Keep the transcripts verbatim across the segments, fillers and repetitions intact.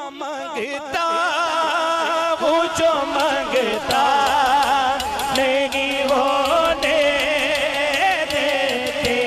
मांगता वो जो मांगता नहीं होने देते,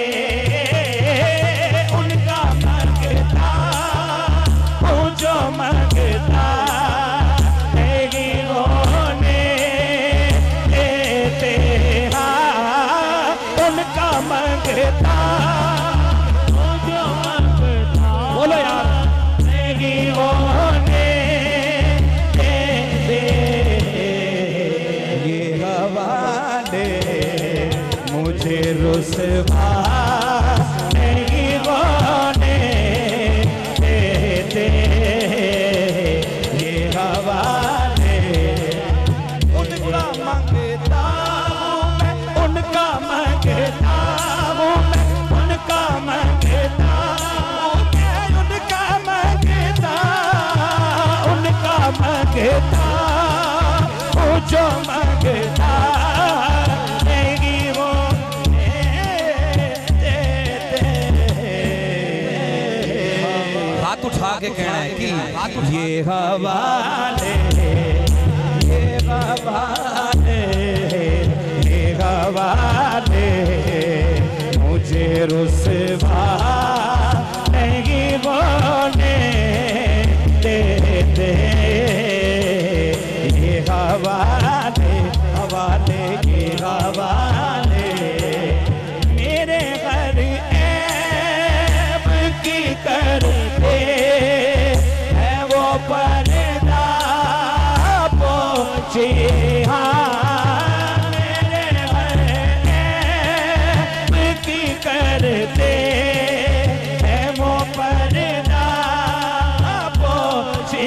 उनका मांगता वो जो मांगता नहीं होने देते, हाँ उनका मांगता वो जो मांगता, बोलो यार, नहीं होने देते। ये हवाले मुझे रुसवा नहीं होने देते, ये हवाले उनका मांगता हूँ मैं, उनका मांगता हूँ मैं, उनका मांगता हूँ मैं, उनका मांगता, उनका मांगता वो जो मांगता नहीं वो देते। हाथ उठा के कहना है कि ये हवाले, ये हवाले, ये हवाले मुझे रुसवा नहीं होने देते, ये हवाले, हवाले, ये हवाले मेरे घर ऐब की करते है वो पर्दा पोछे, हाँ मेरे घर ऐब की करते है वो पर्दा पोछे।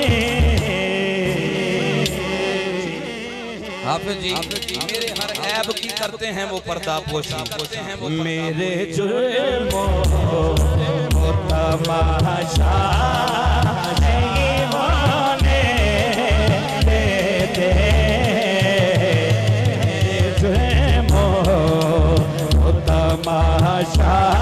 हाफिज जी मेरे हर ऐब की करते हैं वो पर्दा पोशी, करते हैं वो मेरे जुर्मों को तमाशा नहीं होने देते, मेरे जुर्मों को तमाशा